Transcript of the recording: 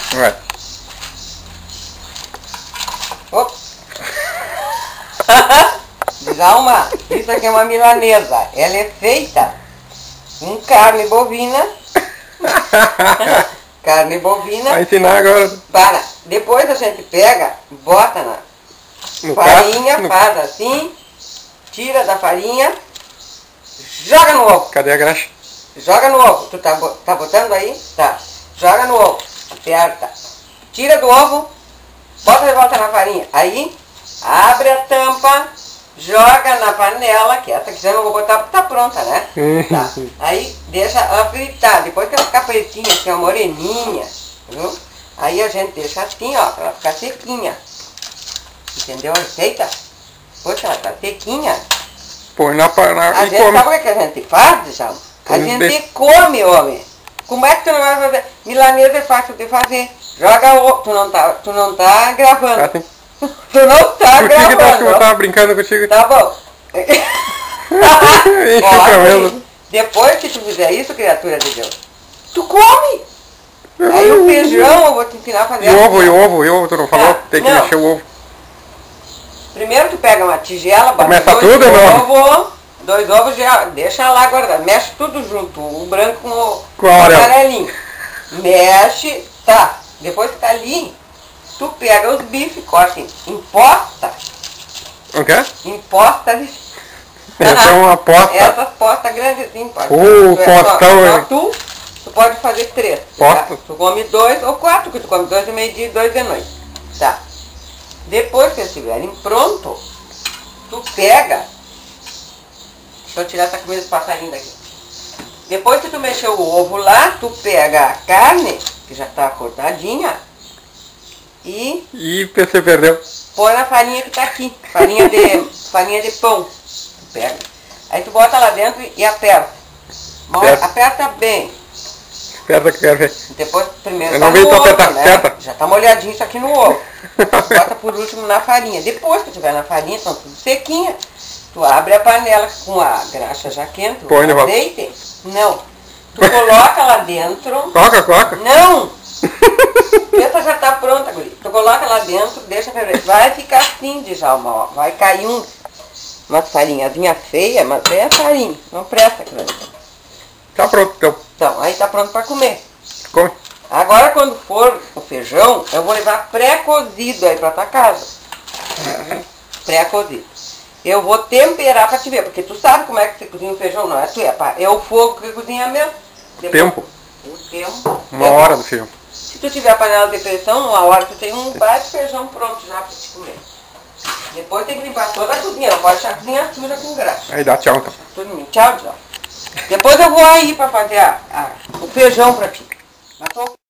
Vai. Opa. Djalma, isso aqui é uma milanesa. Ela é feita com carne bovina. Carne bovina. Vai ensinar agora. Para. Depois a gente pega, bota na farinha, faz assim, tira da farinha, joga no ovo. Cadê a graxa? Joga no ovo. Tu tá botando aí? Tá. Joga no ovo. Aperta. Tira do ovo, bota de volta na farinha. Aí, abre a tampa, joga na panela, que essa que já não vou botar porque tá pronta, né? Tá. Aí, deixa ela fritar. Depois que ela ficar pretinha, assim, ó, moreninha, viu? Aí a gente deixa assim, ó, pra ela ficar sequinha. Entendeu a receita? Poxa, ela tá sequinha. Põe na panela A e gente come. sabe o que a gente faz, Djalma? A gente come, homem. Como é que tu não vai fazer? Milanesa é fácil de fazer. Joga o... Tu não tá gravando. Ah, sim. Tu não tá Por que que tu acha que eu gravando. tava brincando contigo? Tá bom. Enche o cabelo. Depois que tu fizer isso, criatura de Deus, tu come. Aí o feijão eu vou te ensinar a fazer. E ovo, tu não falou? Tá. Tem que Não. mexer o ovo. Primeiro tu pega uma tigela, bota Começa dois tudo, ovos, dois ovos, deixa lá guardado, mexe tudo junto, o branco com o amarelinho. Mexe, tá. Depois que tá ali, tu pega os bifes, corta em posta. O quê? Em posta de... Essa é uma posta. Essas postas grandes assim, pode. Postão, só hein? tu pode fazer 3. Posta? Tá? Tu come 2 ou 4, que tu come 2 de meio-dia e 2 de noite. Tá. Depois que eles estiverem pronto, tu pega. Deixa eu tirar essa comida do passarinho daqui. Depois que tu mexeu o ovo lá, tu pega a carne, que já tá cortadinha, e Ih, você perdeu. põe na farinha que tá aqui. Farinha de pão. Tu pega. Aí tu bota lá dentro e aperta. Aperta bem. Aperta que eu quero ver. Depois, primeiro Eu tá não vi no tu ovo, apertar, né? aperta. Já tá molhadinho isso aqui no ovo. Bota por último na farinha. Depois que tiver na farinha, estão tudo sequinha. Tu abre a panela com a graxa já quente, Põe de o volta. azeite. Não. Tu coloca lá dentro. Coca. Não! Essa já tá pronta, guri. Tu coloca lá dentro, deixa ferver. Vai ficar assim, Djalma, ó. Vai cair uma farinhazinha feia, mas é farinha. Não presta aquilo ali. Tá pronto, então. Então, aí tá pronto pra comer. Come. Agora, quando for o feijão, eu vou levar pré-cozido aí pra tua casa. Pré-cozido. Eu vou temperar pra te ver, porque tu sabe como é que você cozinha o feijão, não é tu, é o fogo que cozinha mesmo. Depois, Tempo. o tempo. Uma hora do feijão. Se tu tiver a panela de pressão, numa hora tu tem um baita feijão pronto já pra te comer. Depois tem que limpar toda a cozinha, não pode deixar a cozinha suja com graxa. Aí dá tchau, então. Tudo bem. Tchau, tchau. Depois eu vou aí pra fazer o feijão pra ti. Mas tô...